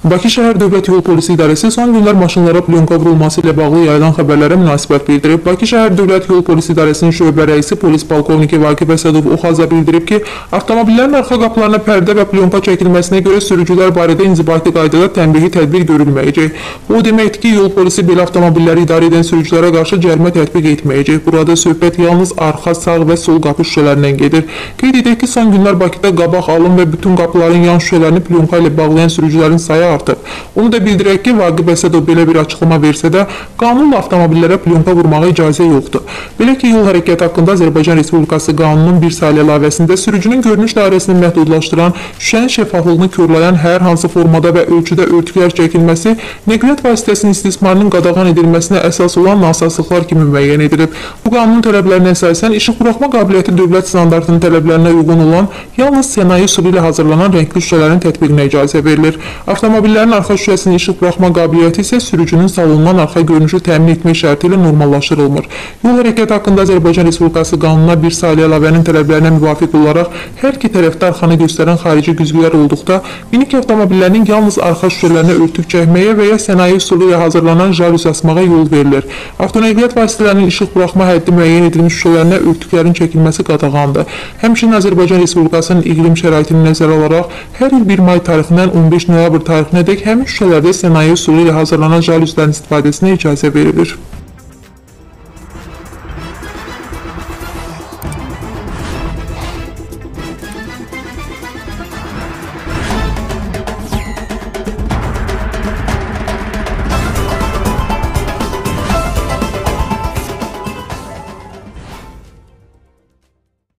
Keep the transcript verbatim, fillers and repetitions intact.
Bakı şəhər Dövlət Yol Polisi İdarəsi son günlər maşınlara plyonka vurulması ilə bağlı yayılan xəbərlərə münasibət bildirib. Bakı şəhər Dövlət Yol Polisi İdarəsinin şöbə rəisi polis polkovniki Vaqif Əsədov Oxaza bildirib ki, avtomobillərin arxa qapılarına pərdə və plyonka çəkilməsinə görə sürücülər barədə inzibati qaydada tənbihi tədbir görülməyəcək. Bu deməkdir ki, yol polisi belə avtomobilləri idarə edən sürücülərə qarşı cərimə tətbiq etməyəcək. Burada söhbət yalnız arxa, sağ və sol qapı şüşələrindən gedir. Qeyd edək ki, son günlər Bakıda qabaq alım və bütün qapıların yan şüşələrini plyonka ilə bağlayan sürücülərin sayı artıb. Onu da bildirək ki, Vaqif Əsədov belə bir açıqlama versə də, qanunla avtomobillərə plyonka vurmağa icazə yoxdur. Belə ki, yol hərəkəti haqqında Azərbaycan Respublikası qanununun bir saylı əlavəsində sürücünün görünüş dairəsini məhdudlaşdıran, şüşənin şəffaflığını körləyən hər hansı formada və ölçüdə örtüklər çəkilməsi, nəqliyyat vasitəsinin istismarının qadağan edilməsinə əsas olan nasazlıqlar kimi müəyyən edilib. Bu qanunun tələblərinə əsasən işıq buraxma qabiliyyəti dövlət standartının tələblərinə uyğun olan, yalnız sənaye üsulu ilə hazırlanan rəngli şüşələrin tətbiqinə icazə verilir. Avtomobillərin arxa şüşəsinin işıq buraxma qabiliyyəti isə sürücünün salonundan arxa görünüşü təmin etmək şərti ilə normallaşdırılmır. Yol hərəkəti haqqında Azərbaycan Respublikası qanununa bir saylı əlavənin tələblərinə müvafiq olaraq hər iki tərəfdə arxanı göstərən xarici güzgülər olduqda, minik avtomobillərinin yalnız arxa şüşələrinə örtük çəkməyə və ya sənaye üsulu ilə hazırlanan jalüz asmağa yol verilir. Avtonəqliyyat vasitələrinin işıq buraxma həddi müəyyən edilmiş şüşələrinə örtüklərin çəkilməsi qadağandır. Həmçinin Azərbaycan Respublikasının iqlim şəraitini nəzərə alaraq hər il bir may tarixindən on beş noyabr tarixinədək həmin şüşələrdə sənaye üsulu ilə hazırlanan jalüzlərin istifadəsinə icazə verilir.